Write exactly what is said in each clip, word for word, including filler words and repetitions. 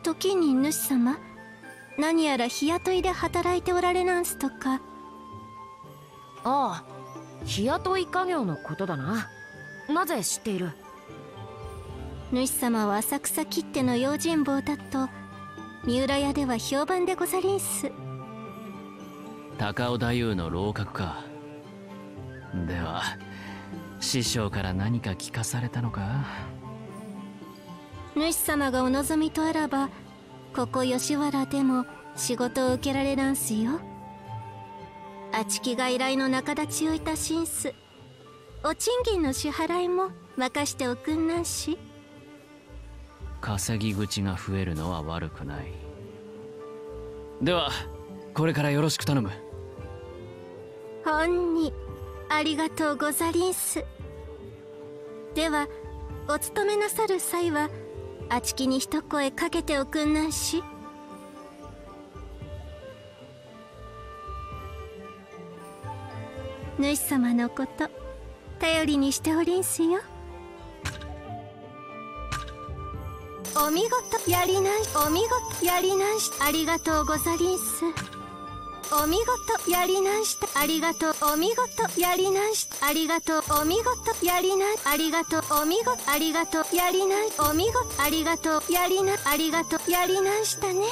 時に主様、何やら日雇いで働いておられなんすとか。 ああ、日雇い家業のことだな。なぜ知っている？ 主様は浅草きっての用心棒だと三浦屋では評判でござりんす。 高尾太夫の楼閣か。では師匠から何か聞かされたのか？ 主様がお望みとあらば、ここ吉原でも仕事を受けられなんすよ。あちきが依頼の仲立ちをいたしんす。お賃金の支払いも任しておくんなんし。 稼ぎ口が増えるのは悪くない。ではこれからよろしく頼む。 ほんにありがとうござりんす。ではお勤めなさる際はあちきに一声かけておくんなんし。主様のこと頼りにしておりんすよ。お見事やりなんお見事やりなんしありがとうござりんす。お見事やりなんしたありがとうお見事やりなんしたありがとうお見事やりなんありがとうお見事ありがとうやりなんお見事ありがとうやりなんありがとうやりなんしたね。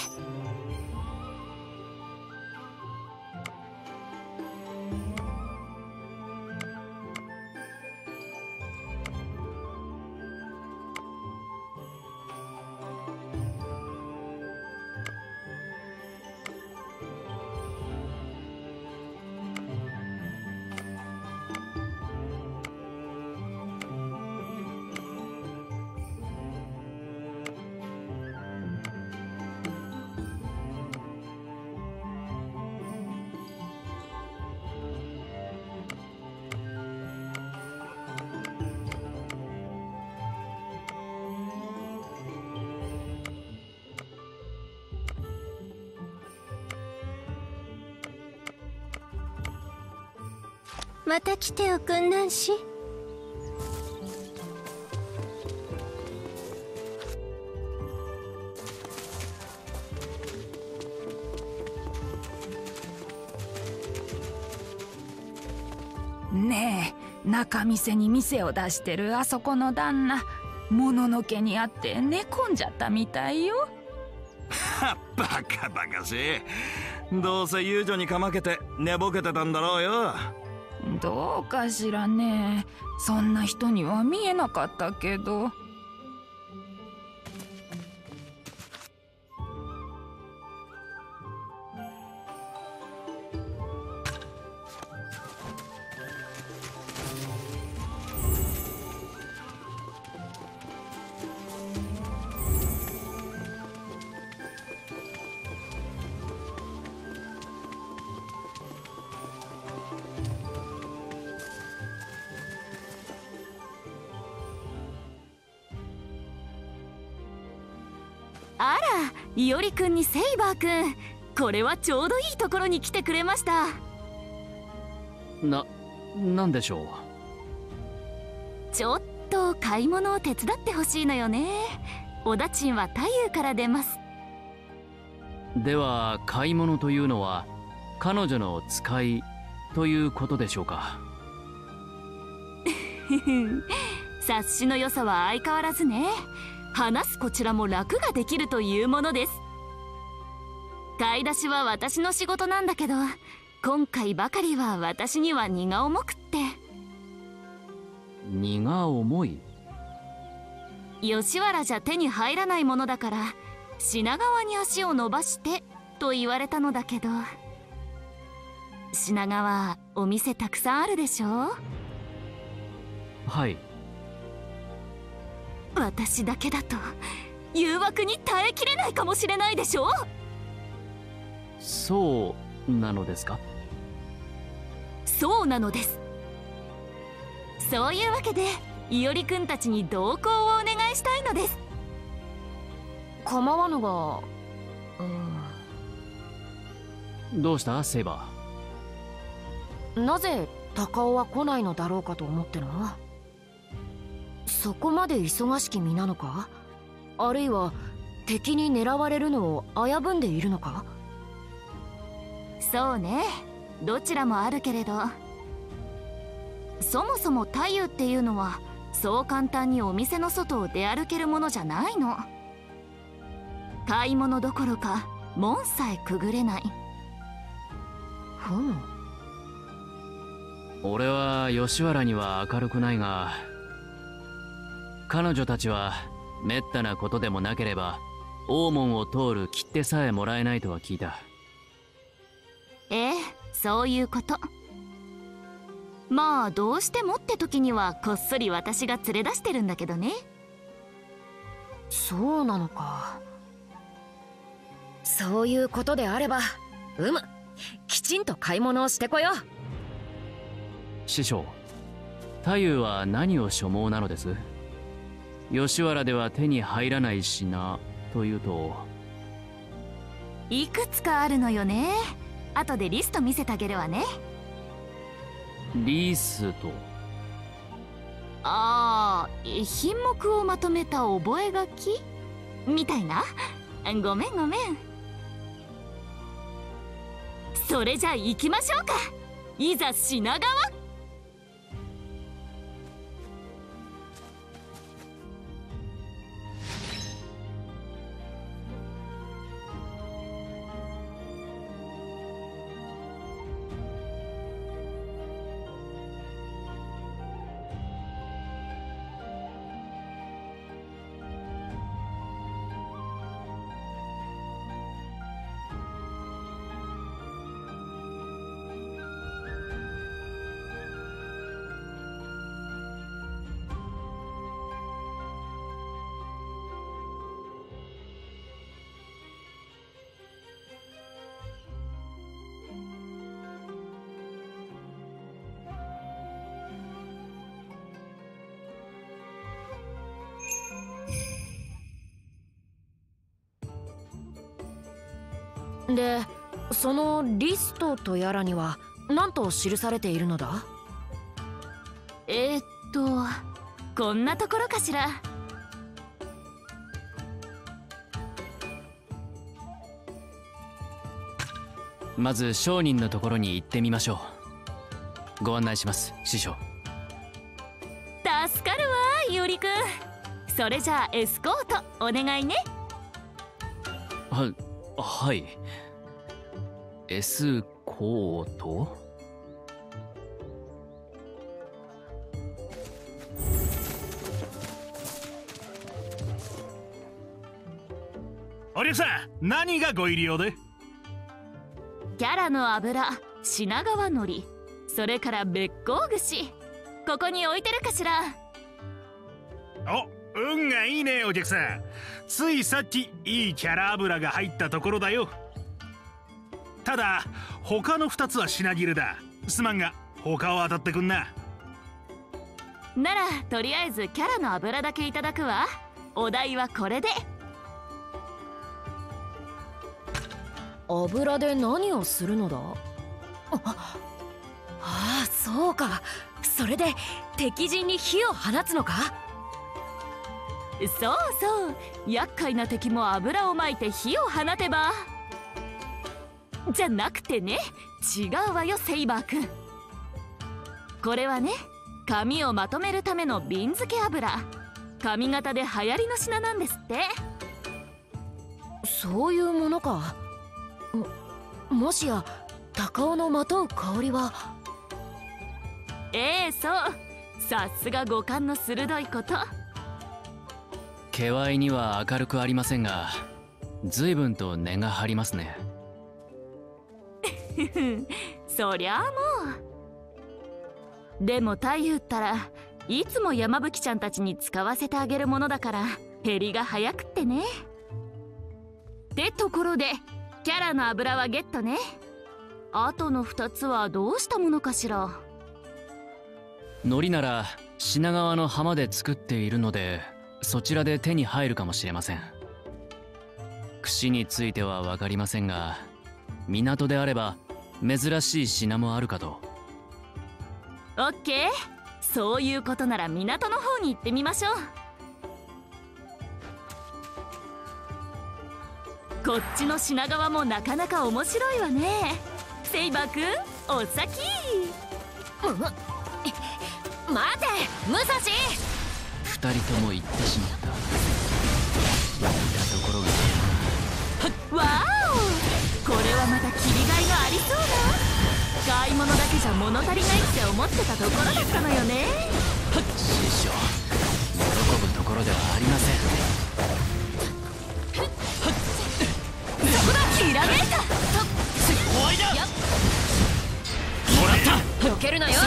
また来ておくんなんし。 ねえ、仲見世に店を出してるあそこの旦那、もののけにあって寝込んじゃったみたいよ。 はっ、バカバカしい。どうせ遊女にかまけて寝ぼけてたんだろうよ。 どうかしらね。そんな人には見えなかったけど。 あら、いおりくんにセイバーくん、これはちょうどいいところに来てくれました。 な、なんでしょう。ちょっと買い物を手伝ってほしいのよね。おだちんは太夫から出ます。 では買い物というのは彼女の使いということでしょうか？ 察しの良さは相変わらずね。話すこちらも楽ができるというものです。買い出しは私の仕事なんだけど、今回ばかりは私には荷が重くって。 荷が重い？ 吉原じゃ手に入らないものだから品川に足を伸ばしてと言われたのだけど、品川お店たくさんあるでしょ？ はい。 私だけだと誘惑に耐えきれないかもしれないでしょ？ そうなのですか？ そうなのです。そういうわけでいおりくんたちに同行をお願いしたいのです。構わぬが、 うん、どうしたセイバー？なぜ高尾は来ないのだろうかと思ってな。そこまで忙しき身なのか？あるいは敵に狙われるのを危ぶんでいるのか？ そうね、どちらもあるけれど、そもそも太夫っていうのはそう簡単にお店の外を出歩けるものじゃないの。買い物どころか門さえくぐれない。 ふむ。 俺は吉原には明るくないが、彼女たちはめったなことでもなければ大門を通る切手さえもらえないとは聞いた。 ええ、そういうこと。まあどうしてもって時にはこっそり私が連れ出してるんだけどね。 そうなのか。そういうことであればうむ、きちんと買い物をしてこよう。 師匠、太夫は何を所望なのです？吉原では手に入らない品というと。 いくつかあるのよね。後でリスト見せてあげるわね。 リスト？ ああ、品目をまとめた覚書みたいな。ごめんごめん。それじゃ行きましょうか。いざ品川。 で、そのリストとやらには何と記されているのだ？ えー、っとこんなところかしら。 まず商人のところに行ってみましょう。ご案内します、師匠。 助かるわ、いおりくん。それじゃあエスコートお願いね。 は、はい。エスコート？ お客さん、何がご入り用で？ キャラの油、品川のり、それからべっこう串、ここに置いてるかしら。 お、運がいいね、お客さん。ついさっきいいキャラ油が入ったところだよ。ただ他のふたつは品切れだ。すまんが他を当たってくんな。 ならとりあえずキャラの油だけいただくわ。お代はこれで。 油で何をするのだ？ああ、そうか。それで敵陣に火を放つのか？ そうそう、厄介な敵も油をまいて火を放てば。じゃなくてね、違うわよセイバーくん。これはね、髪をまとめるための瓶付け油。髪型で流行りの品なんですって。 そういうものか。も、もしや高尾のまとう香りは。 ええ、そう。さすが五感の鋭いこと。 気合いには明るくありませんが、随分と根が張りますね。 そりゃあもう。でも太夫ったらいつも山吹ちゃんたちに使わせてあげるものだから減りが早くってね。ってところでキャラの油はゲットね。あとのふたつはどうしたものかしら。 海苔なら品川の浜で作っているので、そちらで手に入るかもしれません。串については分かりませんが、港であれば珍しい品もあるかと。 オッケー、そういうことなら港の方に行ってみましょう。 こっちの品川もなかなか面白いわね。セイバーくん、お先。 う待て武蔵。 二人とも行ってしまった。言ったところが。 わお、これはまた切りがいのありそうな。買い物だけじゃ物足りないって思ってたところだったのよね。 師匠、喜ぶところではありません。 そこだ、ひらめいた。 終わりだ。もらった。 避けるなよ。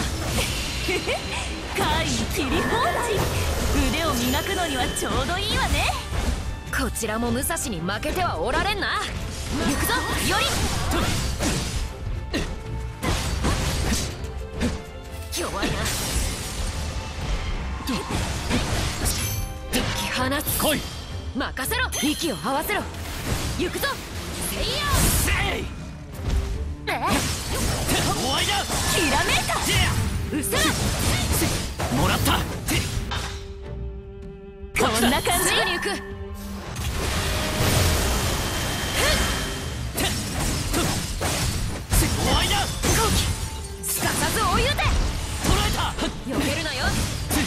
怪異切り放題。腕を磨くのにはちょうどいいわね。 こちらも武蔵に負けてはおられんな。行くぞより。弱いな。敵放つ。 来い。 任せろ。息を合わせろ。行くぞ。せいやせい。え終わりだ。 ひらめいた。 うせろ。 もらった。 こんな感じ。 すぐに行く。 終わりだ。 すかさずお湯で。 捉えた。 避けるなよ。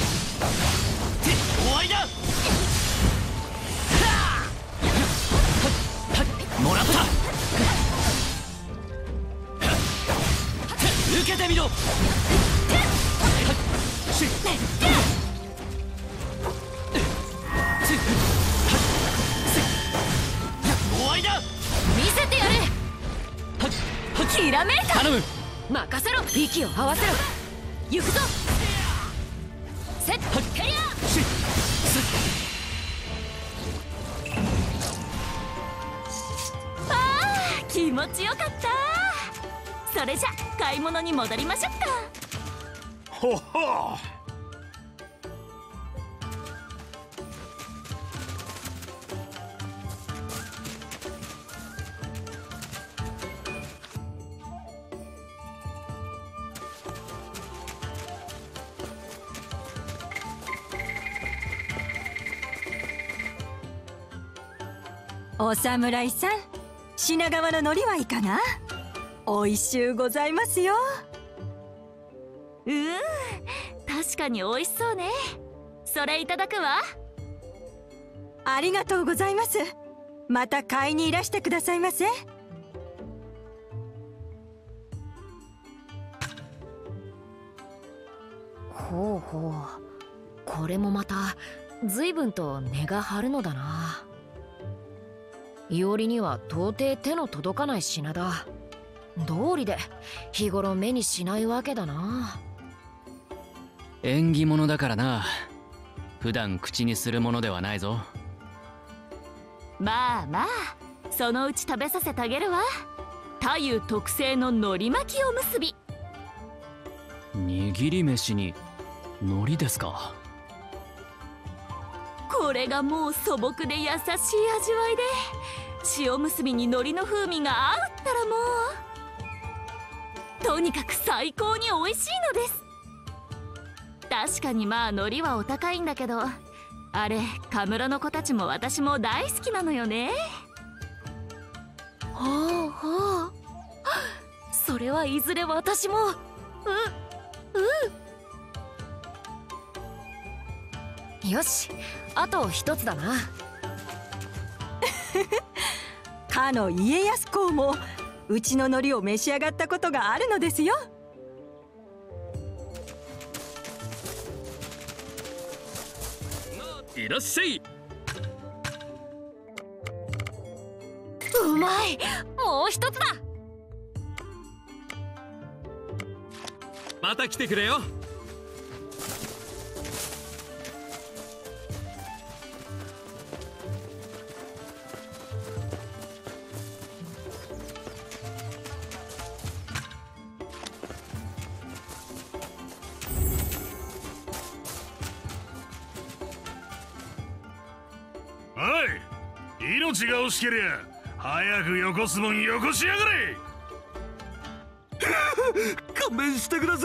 終わりだ。もらった。受けてみろ。終わりだ。 見せてやれ。 ひらめいた。 頼む。 任せろ。息を合わせろ。行くぞ。セットケリア。 あー、気持ちよかった。それじゃ買い物に戻りましょうか。 ほほう。 お侍さん、品川の海苔はいかが？おいしゅうございますよ。 うーん、確かに美味しそうね。それいただくわ。 ありがとうございます。また買いにいらしてくださいませ。 ほうほう、これもまた随分と値が張るのだな。いおりには到底手の届かない品だ。道理で日頃目にしないわけだな。 縁起物だからな。普段口にするものではないぞ。 まあまあ、そのうち食べさせてあげるわ。太夫特製の海苔巻きおむすび。 握り飯に海苔ですか。 これがもう素朴で優しい味わいで、塩むすびに海苔の風味が合うったらもうとにかく最高に美味しいのです。確かにまあ海苔はお高いんだけど、あれカムロの子たちも私も大好きなのよね。 ほうほう、それはいずれ私も。ううよし、あと一つだな。 かの家康公もうちの海苔を召し上がったことがあるのですよ。 いらっしゃい。 うまい。もう一つだ。 また来てくれよ。 おい、命が惜しけりゃ早くよこすもんよこしやがれ。 勘弁してくださ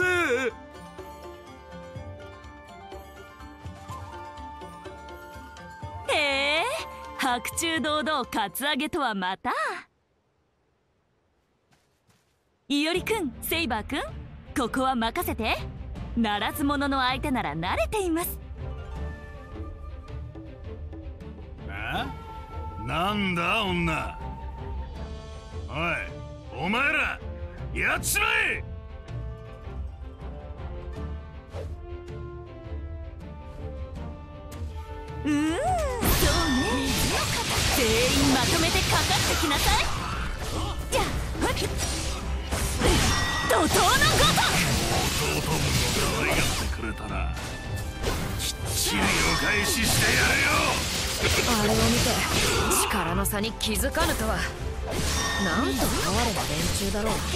い。 へえ、 白昼堂々カツアゲとはまた。いおりくん、セイバーくん、ここは任せて。ならず者の相手なら慣れています。 あ？なんだ女。おい、お前らやっちまえ。 うーん、そうね。全員まとめてかかってきなさい。じゃあ怒涛のごとく。 弟分を可愛がってくれたらきっちりお返ししてやるよ。 あれを見て力の差に気づかぬとは、なんと哀れな連中だろう。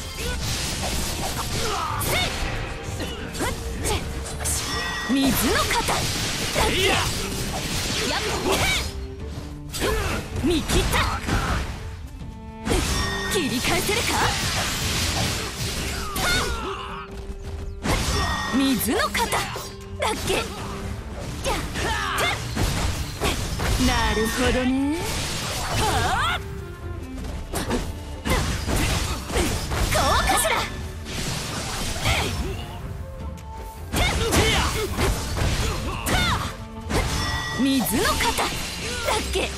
水の型いややっ見切った。切り返せるか。水の型だっけ。なるほどね。こうかしら。水の型だっけ。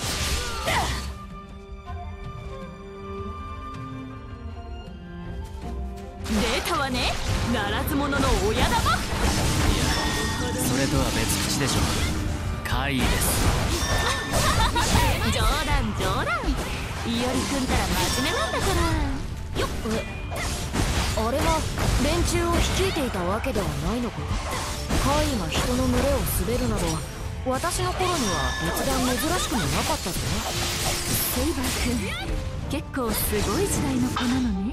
出たわね、ならず者の親玉。いや、 それとは別口でしょ。怪異です。 冗談冗談。いおりくんたら真面目なんだからよっ。 え、あれは連中を率いていたわけではないのか。怪異が人の群れを滑るなど、私の頃には別段珍しくもなかったぞ。 セイバーくん、結構すごい時代の子なのね。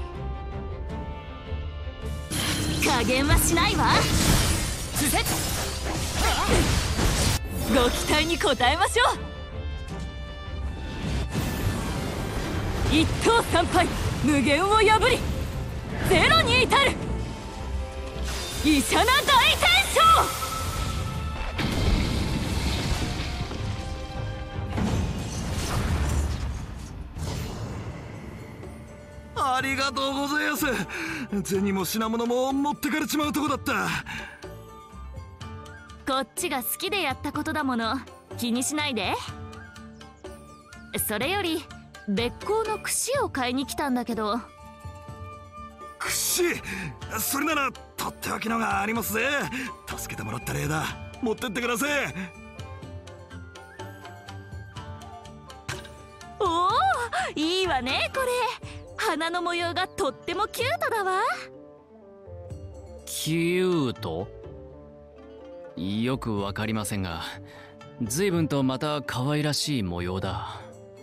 加減はしないわ。ご期待に応えましょう。一等三敗、無限を破りゼロに至るイシャナ大戦争。 ありがとうございます。銭も品物も持ってかれちまうとこだった。 こっちが好きでやったことだもの、気にしないで。それより別行の櫛を買いに来たんだけど。 櫛、それならとっておきのがありますぜ。助けてもらった礼だ。持ってってください。 おお、いいわねこれ。花の模様がとってもキュートだわ。 キュート？よくわかりませんが、随分とまた可愛らしい模様だ。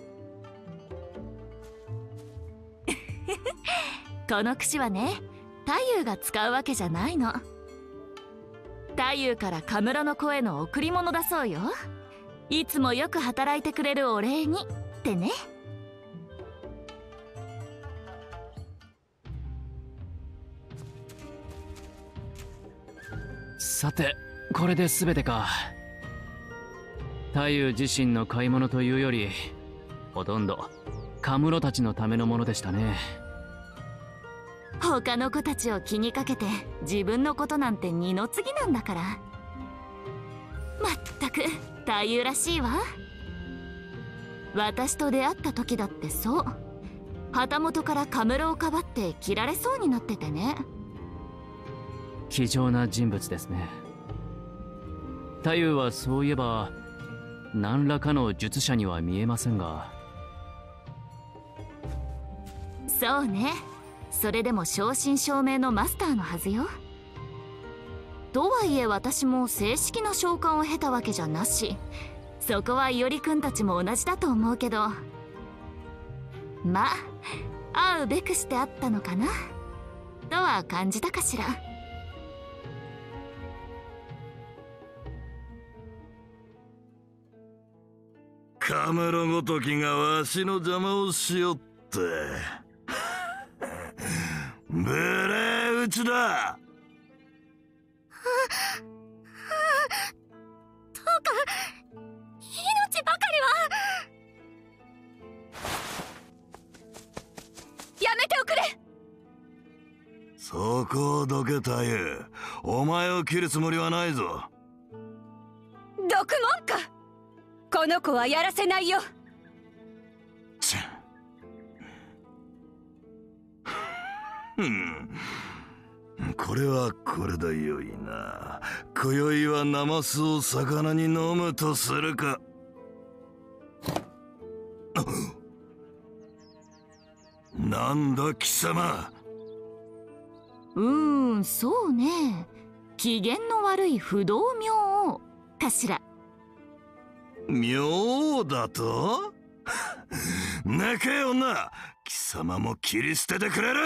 この櫛はね、太夫が使うわけじゃないの。太夫からカムロの子への贈り物だそうよ。いつもよく働いてくれるお礼にってね。 さて、これで全てか。太夫自身の買い物というより、ほとんどカムロたちのためのものでしたね。 他の子たちを気にかけて自分のことなんて二の次なんだから。まったく太夫らしいわ。私と出会った時だってそう。旗本からカムロをかばって切られそうになっててね。 気丈な人物ですね。太夫はそういえば何らかの術者には見えませんが。 そうね、それでも正真正銘のマスターのはずよ。とはいえ私も正式な召喚を経たわけじゃなし、そこはいおりくんたちも同じだと思うけど、まあ会うべくしてあったのかなとは感じたかしら。 カムロごときがわしの邪魔をしよって。無礼討ちだ。 はあ、はあ、どうか命ばかりは。 そこをどけたゆ。お前を切るつもりはないぞ。 毒もんか。この子はやらせないよ。 ちゃうんこれはこれでよいな。今宵はナマスを魚に飲むとするか。なんだ貴様。 うーん、そうね。機嫌の悪い不動明王かしら。 明王だと泣け女。貴様も切り捨ててくれる。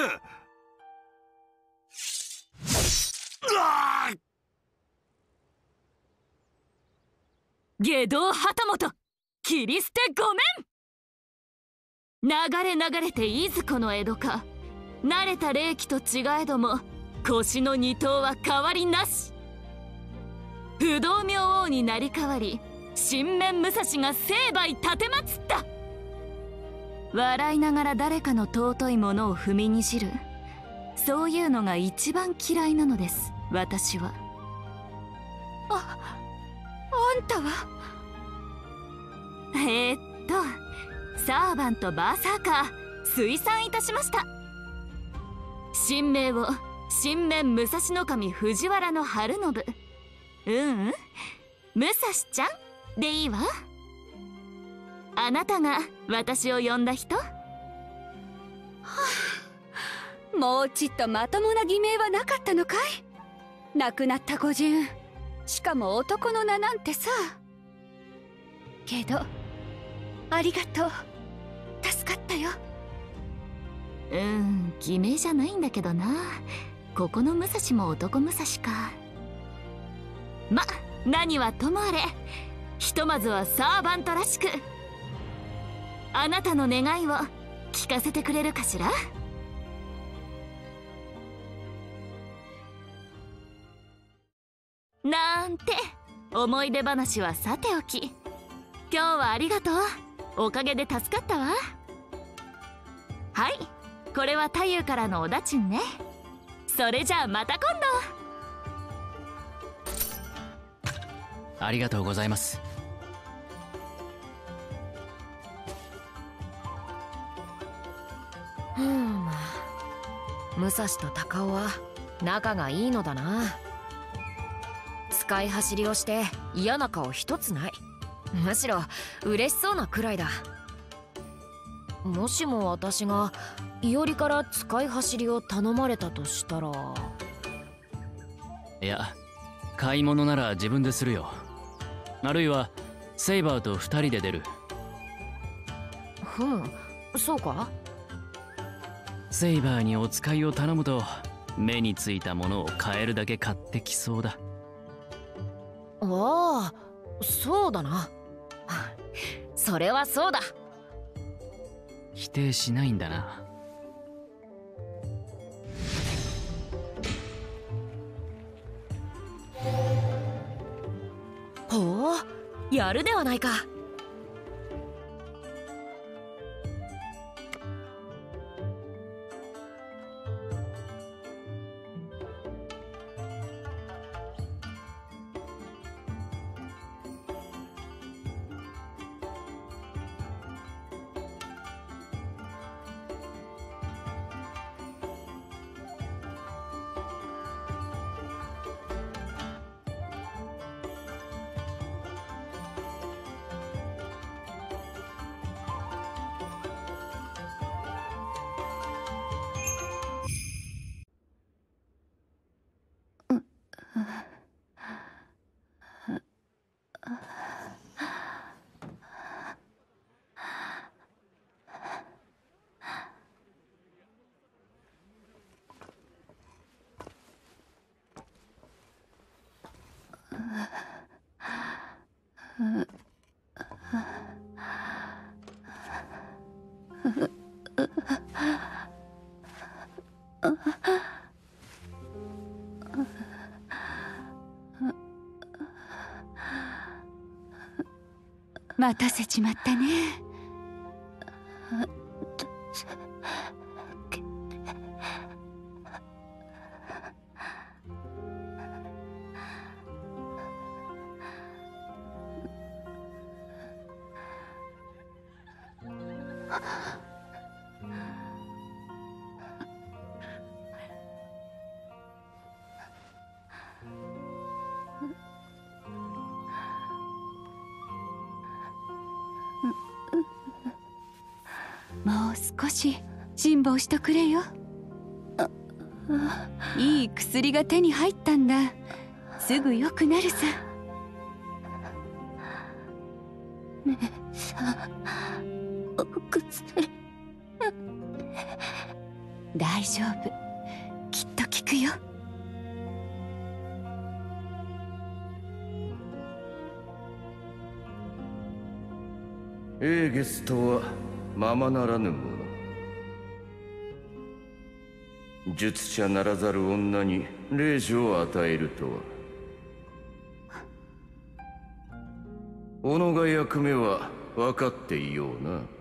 下道旗本、切り捨てごめん。流れ流れていずこの江戸か。慣れた霊気と違えども腰の二頭は変わりなし。不動明王になり代わり神面武蔵が成敗立てまつった。笑いながら誰かの尊いものを踏みにじる、そういうのが一番嫌いなのです、私は。 あ、あんたは。 えー、っとサーバントバーサーカー推算いたしました。神名を神面武蔵守藤原の春信。ううん武蔵ちゃんでいいわ。あなたが私を呼んだ人？はあ、もうちっとまともな偽名はなかったのかい。亡くなった御仁、しかも男の名なんてさ。けどありがとう、助かったよ。 うーん、偽名じゃないんだけどな。ここの武蔵も男武蔵か。ま、何はともあれ、ひとまずはサーバントらしく。あなたの願いを聞かせてくれるかしら。なんて思い出話はさておき、今日はありがとう。おかげで助かったわ。はい、これは太夫からのお駄賃ね。それじゃあまた今度。ありがとうございます。 ふん、武蔵と高尾は仲がいいのだな。使い走りをして嫌な顔一つない。むしろ嬉しそうなくらいだ。もしも私が伊織から使い走りを頼まれたとしたら。 いや、買い物なら自分でするよ。あるいはセイバーと二人で出る。 ふむ、そうか。 セイバーにお使いを頼むと目についたものを買えるだけ買ってきそうだ。 ああ、そうだな。それはそうだ。 否定しないんだな。 ほう、やるではないか。 待たせちまったね。 もう少し辛抱しとくれよ。いい薬が手に入ったんだ。すぐ良くなるさ。 ねえさん、お薬。 大丈夫、きっと効くよ。 エーゲスとはままならぬもの。術者ならざる女に令状を与えるとは。己が役目は分かっていような。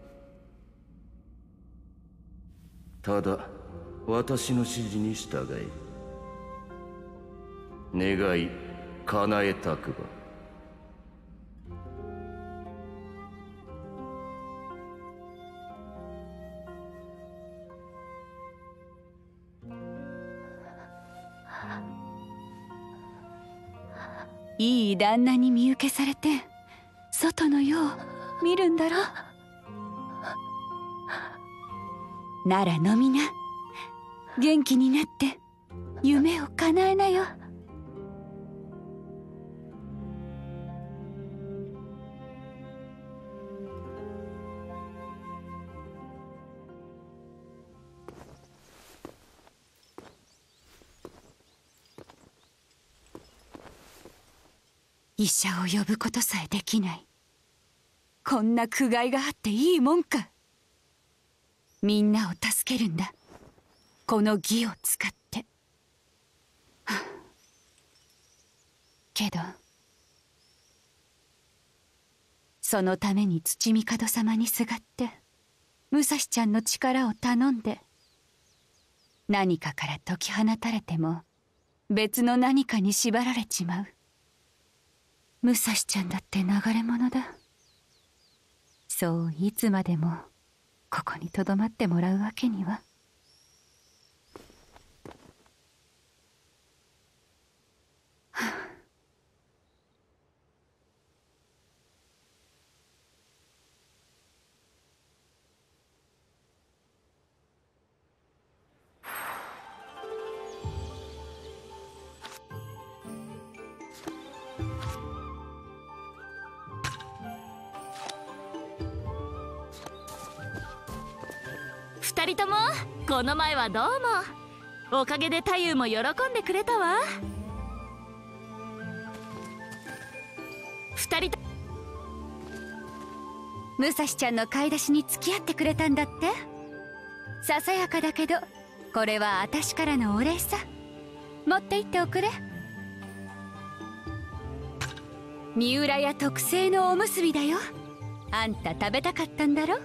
ただ私の指示に従え。願い叶えたくば。 いい旦那に見受けされて外の世を見るんだろ。なら飲みな。元気になって夢を叶えなよ。医者を呼ぶことさえできない。こんな苦害があっていいもんか。みんなを助けるんだ、この義を使って。はあ、けどそのために土帝様にすがって武蔵ちゃんの力を頼んで、何かから解き放たれても別の何かに縛られちまう。武蔵ちゃんだって流れ者だ。そういつまでもここにとどまってもらうわけには。はあ、 二人ともこの前はどうも。おかげで太夫も喜んでくれたわ。二人と武蔵ちゃんの買い出しに付き合ってくれたんだって。ささやかだけどこれは私からのお礼さ。持って行っておくれ。三浦屋特製のおむすびだよ。あんた食べたかったんだろ。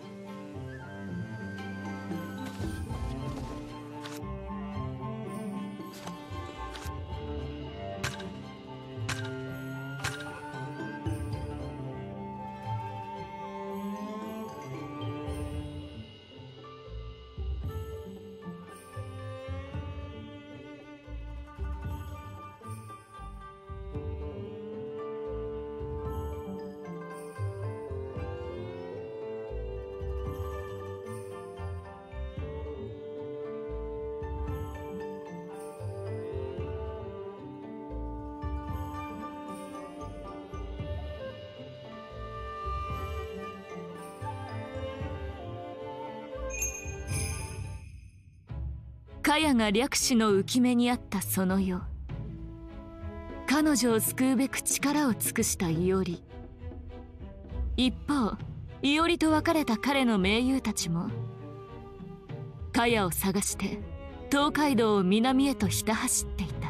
茅が略士の浮き目にあったその夜、彼女を救うべく力を尽くした伊織。一方、伊織と別れた彼の盟友たちも茅を探して東海道を南へとひた走っていた。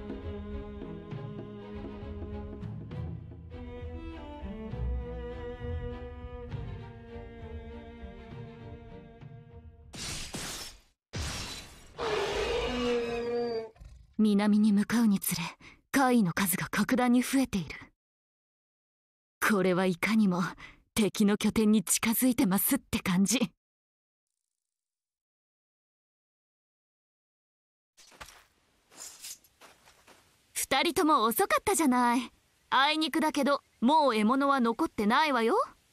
南に向かうにつれ怪異の数が格段に増えている。これはいかにも敵の拠点に近づいてますって感じ。二人とも遅かったじゃない。あいにくだけどもう獲物は残ってないわよ。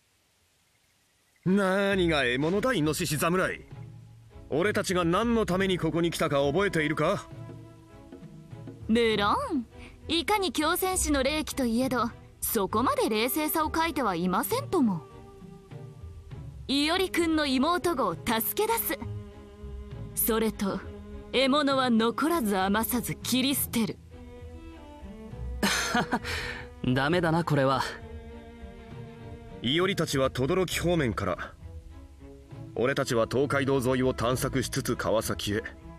何が獲物だ、イノシシ侍。俺たちが何のためにここに来たか覚えているか？ 無論、いかに強戦士の霊気といえどそこまで冷静さを欠いてはいませんとも。いおりくんの妹子を助け出す。それと獲物は残らず余さず切り捨てる。 ダメだなこれは。 いおりたちは轟方面から、俺たちは東海道沿いを探索しつつ川崎へ。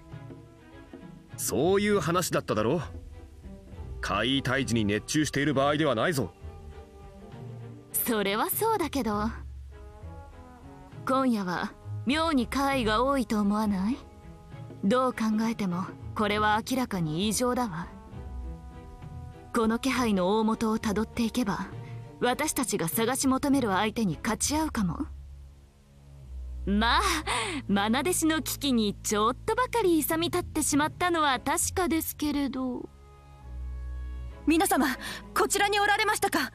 そういう話だっただろ。怪異退治に熱中している場合ではないぞ。 それはそうだけど、今夜は妙に怪異が多いと思わない？どう考えてもこれは明らかに異常だわ。この気配の大元をたどっていけば私たちが探し求める相手に勝ち合うかも。まあ愛弟子の危機にちょっとばかり勇み立ってしまったのは確かですけれど。 皆様、こちらにおられましたか？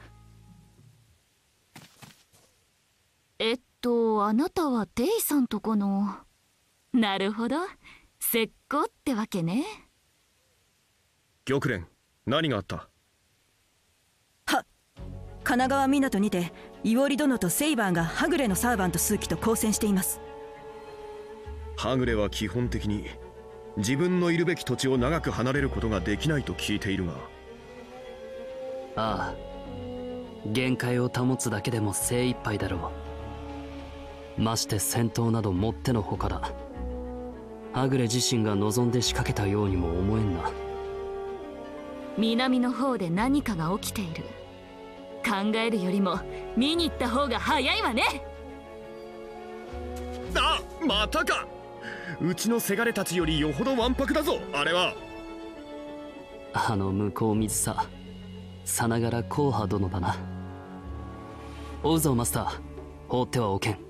えっとあなたはテイさんとこの。なるほど、石膏ってわけね。 玉蓮、何があった？ は、神奈川港にて伊織殿とセイバーがはぐれのサーバント数騎と交戦しています。 はぐれは基本的に自分のいるべき土地を長く離れることができないと聞いているが。 ああ、限界を保つだけでも精一杯だろう。まして戦闘などもってのほかだ。はぐれ自身が望んで仕掛けたようにも思えんな。 南の方で何かが起きている。考えるよりも見に行った方が早いわね。 あ、またか。うちのせがれたちよりよほどわんぱくだぞあれは。 あの向こう水ささながら硬派殿だな。追うぞマスター、放ってはおけん。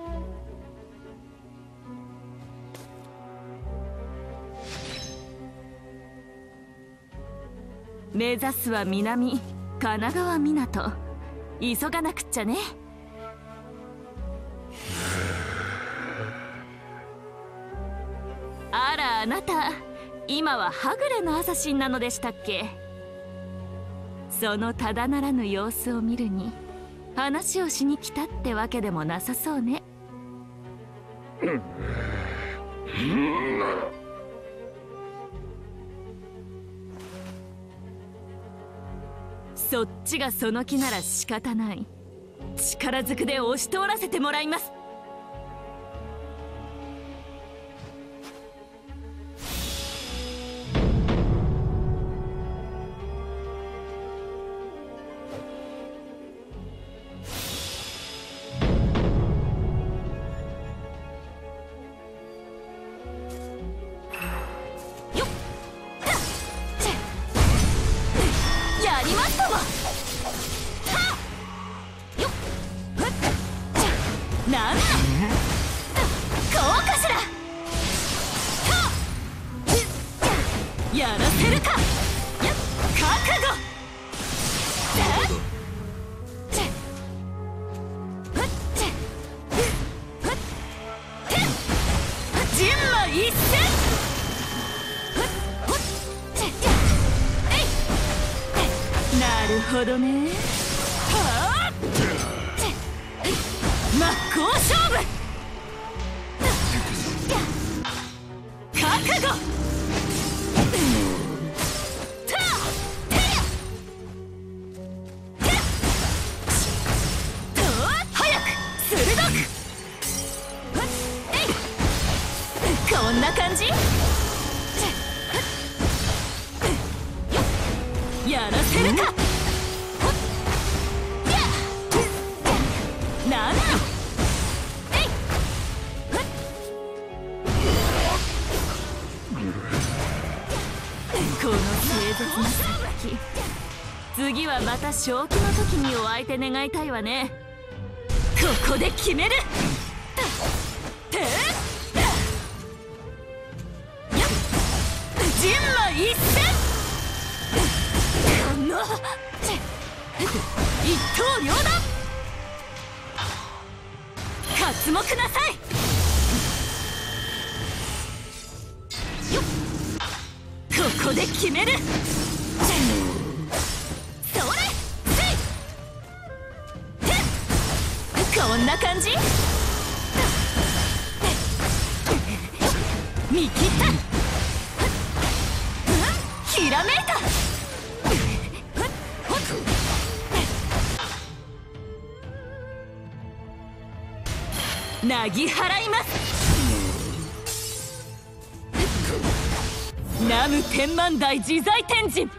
目指すは南神奈川港。急がなくっちゃね。あらあなた、今ははぐれのアサシンなのでしたっけ？そのただならぬ様子を見るに話をしに来たってわけでもなさそうね。そっちがその気なら仕方ない。力ずくで押し通らせてもらいます。なるほどね。はあ、真っ向勝負。覚悟。早く鋭く。こんな感じ。やらせるか。なんだ。この清絶な殺気、次はまた正気の時にお相手願いたいわね。 こで決める。て人馬一戦。この一刀両断。刮目なさい。よっここで決める。それこんな感じ。見切った。ひらめいた。なぎ払います。南無天満大自在天神。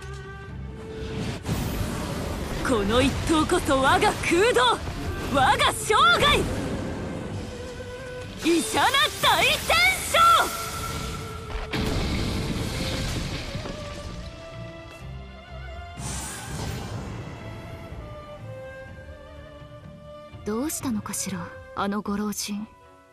この一刀こそ我が空洞、我が生涯。イシャナ大天将。どうしたのかしら、あのご老人。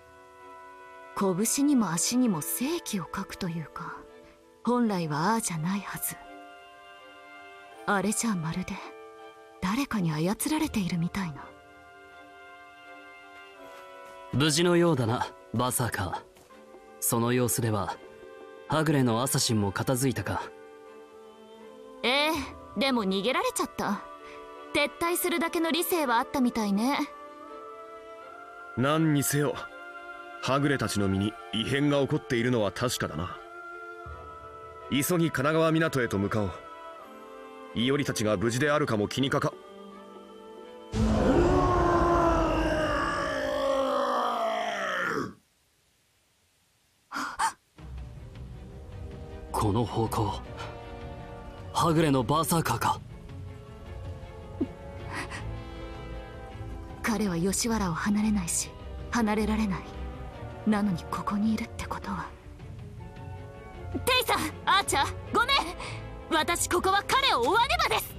拳にも足にも正気を書くというか、本来はああじゃないはず。あれじゃまるで誰かに操られているみたいな。 無事のようだな、バーサーカー。その様子でははぐれのアサシンも片付いたか。 ええ、でも逃げられちゃった。撤退するだけの理性はあったみたいね。 何にせよはぐれたちの身に異変が起こっているのは確かだな。急ぎ神奈川港へと向かおう。伊織たちが無事であるかも気にかか。 この方向、はぐれのバーサーカーか。 彼は吉原を離れないし離れられない。なのにここにいるってことは。テイさん、アーチャー、ごめん。私ここは彼を追わねばです。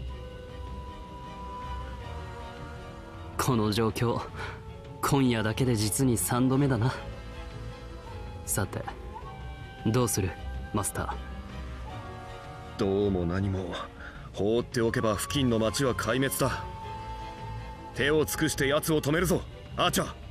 この状況、今夜だけで実にさんどめだな。さてどうするマスター。 どうも何も放っておけば付近の町は壊滅だ。手を尽くして奴を止めるぞアーチャー。